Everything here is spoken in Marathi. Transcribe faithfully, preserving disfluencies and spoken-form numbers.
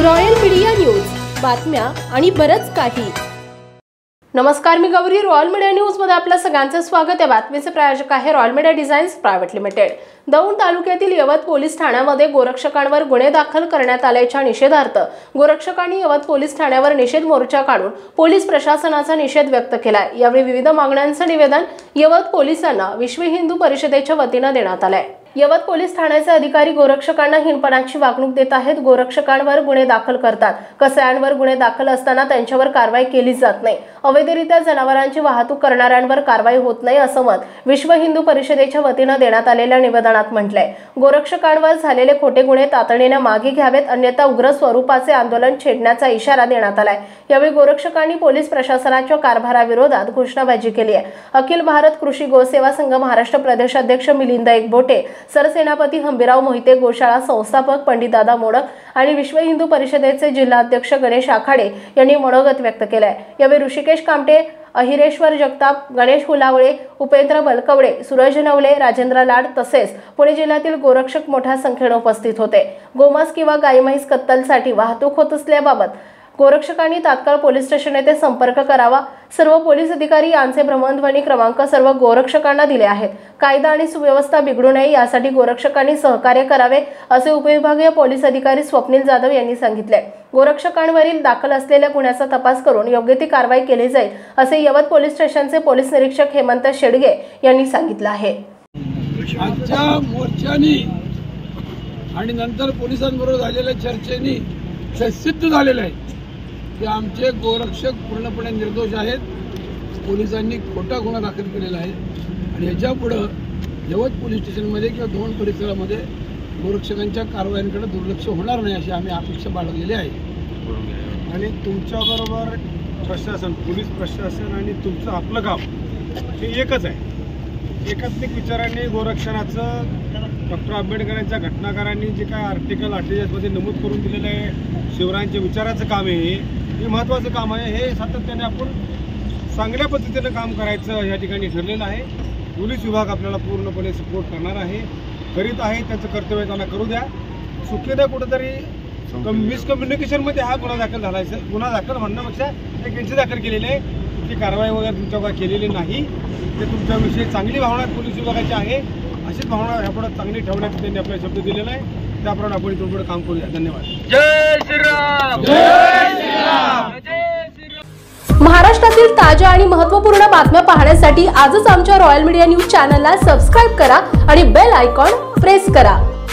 रॉयल मीडिया न्यूज, बातम्या आणि बरच काही। नमस्कार, मी गौरी। रॉयल मीडिया न्यूज मध्ये आपलं सगळ्यांचं स्वागत आहे। बातमीचे प्रायोजक आहे Royal Media designs private limited. Daund तालुक्यातील यवत पोलीस ठाण्यामध्ये गोरक्षकांवर गुन्हे दाखल करण्यात आल्याच्या निषेधार्थ गोरक्षकांनी यवत पोलीस ठाण्यावर निषेध मोर्चा काढून पोलीस प्रशासनाचा निषेध व्यक्त केला। यावेळी विविध मागण्यांचं निवेदन यवत पोलिसांना विश्व हिंदू परिषदेच्या वतीने देण्यात आले। यवत पोलीस ठाण्याचे अधिकारी गोरक्षकांना हिणपणाची वागणूक देत आहेत। गोरक्षकांवर गुन्हे दाखल करतात, कसायांवर गुन्हे दाखल असताना त्यांच्यावर कारवाई केली जात नाही। अवैधरित्या जनावरांची वाहतूक करणाऱ्यांवर कारवाई होत नाही असं मत विश्व हिंदू परिषदेच्या वतीने देण्यात आलेल्या निवेदनात म्हटलंय। गोरक्षकांवर झालेले खोटे गुन्हे तातडीने मागे घ्यावेत, अन्यथा उग्र स्वरूपाचे आंदोलन छेडण्याचा इशारा देण्यात आलाय। यावेळी गोरक्षकांनी पोलीस प्रशासनाच्या कारभाराविरोधात घोषणाबाजी केली आहे। अखिल भारत कृषी गोसेवा संघ महाराष्ट्र प्रदेशाध्यक्ष मिलिंद एकबोटे, सरसेनापती हंबीराव मोहिते, गोशाळा संस्थापक पंडितदादा मोडक आणि विश्व हिंदू परिषदेचे जिल्हाध्यक्ष गणेश आखाडे यांनी मनोगत व्यक्त केलंय। यावेळी ऋषिकेश कामटे, अहिरेश्वर जगताप, गणेश हुलावळे, उपेंद्र बलकवडे, सूरज नवले, राजेंद्र लाड तसेच पुणे जिल्ह्यातील गोरक्षक मोठ्या संख्येने उपस्थित होते। गोमांस किंवा गाई म्हैस कत्तलसाठी वाहतूक होत असल्याबाबत गोरक्षकांनी तात्काळ पोलीस स्टेशन येथे संपर्क करावा। सर्व पोलीस अधिकारी यांचे भ्रमणध्वनी क्रमांक सर्व गोरक्षकांना दिले आहेत। कायदा आणि सुव्यवस्था बिघडू नये यासाठी गोरक्षकांनी सहकार्य करावे असे उपविभागीय पोलीस अधिकारी स्वप्नील जाधव यांनी सांगितले। गोरक्षकांवरील दाखल असलेल्या गुन्ह्याचा तपास करून योग्य ती कारवाई केली जाईल असे यवत पोलीस स्टेशनचे पोलीस निरीक्षक हेमंत शेडगे यांनी सांगितले आहे। आजच्या मोर्चानी आणि नंतर पोलिसांबरोबर झालेल्या चर्चेनी सिद्ध झालेलं आहे की आमचे गोरक्षक पूर्णपणे निर्दोष आहेत। पोलिसांनी खोटा गुन्हा दाखल केलेला आहे आणि याच्या पुढे यवत पोलीस स्टेशनमध्ये किंवा दौंड परिसरामध्ये गोरक्षकांच्या कारवायांकडे दुर्लक्ष होणार नाही अशी आम्ही अपेक्षा बाळगलेली आहे। आणि तुमच्याबरोबर प्रशासन, पोलीस प्रशासन आणि तुमचं आपलं गाव हे एकच आहे। एकात्मिक विचारांनी गोरक्षणाचं डॉक्टर आंबेडकरांच्या घटनाकारांनी जे काय आर्टिकल अठ्ठेचाळीसमध्ये नमूद करून दिलेलं आहे, शिवरायांच्या विचाराचं काम आहे, हे महत्त्वाचं काम आहे। हे सातत्याने आपण चांगल्या पद्धतीनं काम करायचं या ठिकाणी ठरलेलं आहे। पोलीस विभाग आपल्याला पूर्णपणे सपोर्ट करणार आहे, करीत आहे, त्याचं कर्तव्य त्यांना करू द्या। चुकीनं कुठंतरी मिसकम्युनिकेशनमध्ये हा गुन्हा दाखल झाला आहे। गुन्हा दाखल म्हणण्यापेक्षा एक एनसी दाखल केलेली आहे, ती कारवाई वगैरे तुमच्यावर केलेली नाही। ते तुमच्याविषयी चांगली भावना पोलीस विभागाची आहे, अशीच भावना यापुढे चांगली ठेवण्याचा त्यांनी आपला शब्द दिलेला आहे। त्याप्रमाणे आपण इथून पुढे काम करूया। धन्यवाद। जय श्रीराम, जय श्रीराम, जय श्रीराम। महाराष्ट्रातील ताज्या आणि महत्त्वपूर्ण बातम्या पाहण्यासाठी आजच आमच्या रॉयल मीडिया न्यूज चॅनलला सबस्क्राइब करा आणि बेल आयकॉन प्रेस करा।